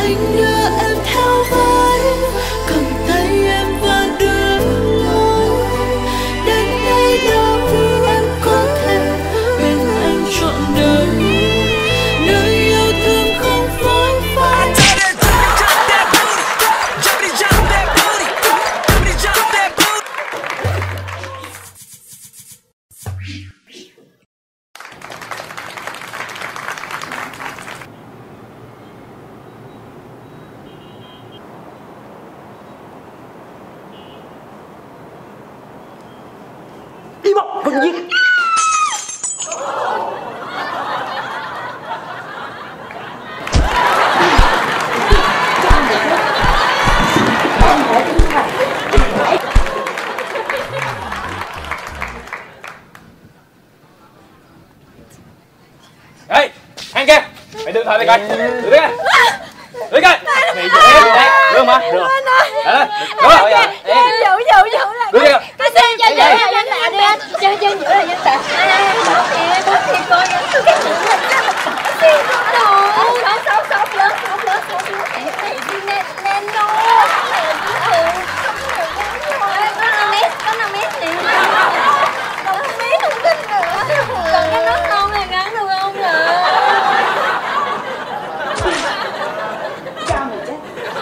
anh đưa em theo vai, cầm tay em và đưa lối đến nơi đâu em có thể bên anh trọn đời, nơi yêu thương không phôi phai. Đi một con giết. Ê, Hằng kia, mày đưa thôi mày coi, đưa đi coi, đưa coi, mày đưa đây, đưa mà, đưa, đưa, đưa đi, cái xe cho giữ là danh tạ đi anh, cho giữ là danh tạ. Em bớt thì coi cái chuyện là xe đồ, sốc lớn, em đi lên luôn. Có 5 mét nè, còn 5 mét không tin nữa, còn cái nốt non này gắn được không nè? Cho mày chết.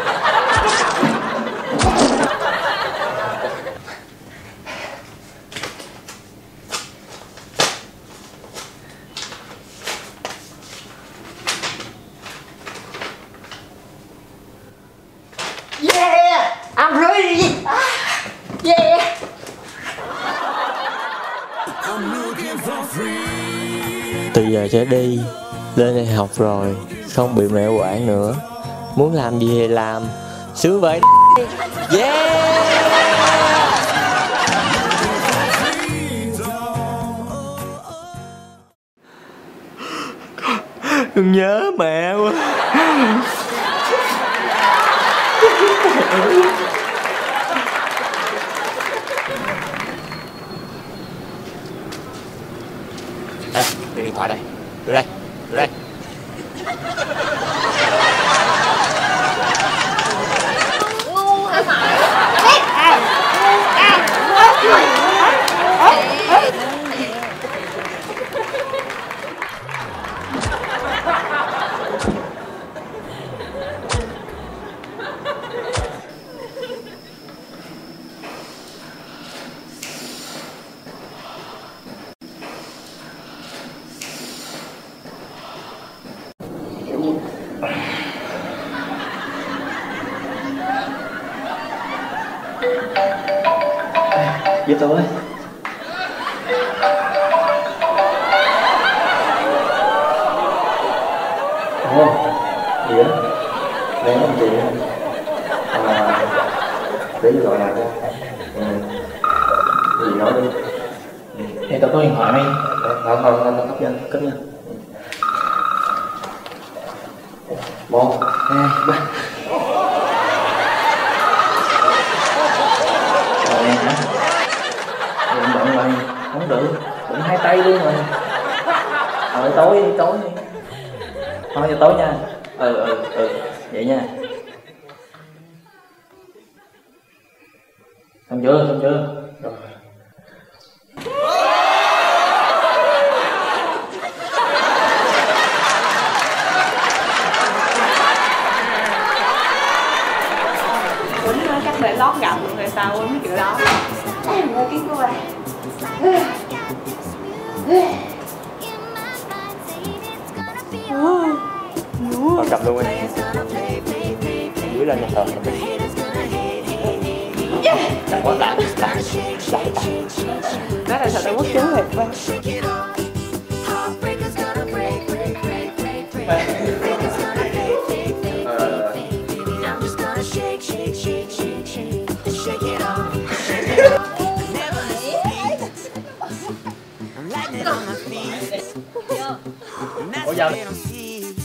Yeah, I'm ready. Yeah. Từ giờ trở đi, lên đại học rồi, không bị mẹ quản nữa. Muốn làm gì thì làm, sướng vậy. Yeah. Con nhớ mẹ quá. đưa điện thoại đây, đưa đây, đưa đây. Ngu hả mày? Giúp tôi. Ồ, gì đó? Đang làm gì đó? Tí gọi lại cho. Gì nói đi. Thì tao có điện thoại đi. Thôi, tao cấp nha. 1, 2, 3. Rồi hả? Bận rồi, không được, bận 2 tay luôn rồi. Rồi tối đi. Thôi cho tối nha. Vậy nha. Xong chưa? Rồi. Chắc để lót gặp rồi sao quên mấy chuyện đó. Em ơi cái cô à. Còn cầm luôn đi. Dưới lên nhà thờ. Chắc quá lại. Đó là thật là quốc chứng thiệt quá. Ủa giờ